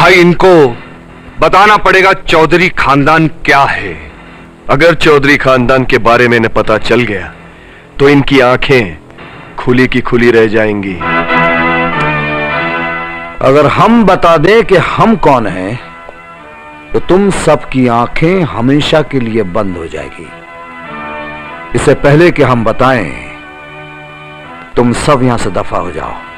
भाई इनको बताना पड़ेगा चौधरी खानदान क्या है। अगर चौधरी खानदान के बारे में इन्हें पता चल गया तो इनकी आंखें खुली की खुली रह जाएंगी। अगर हम बता दें कि हम कौन हैं, तो तुम सबकी आंखें हमेशा के लिए बंद हो जाएगी। इससे पहले कि हम बताएं, तुम सब यहां से दफा हो जाओ।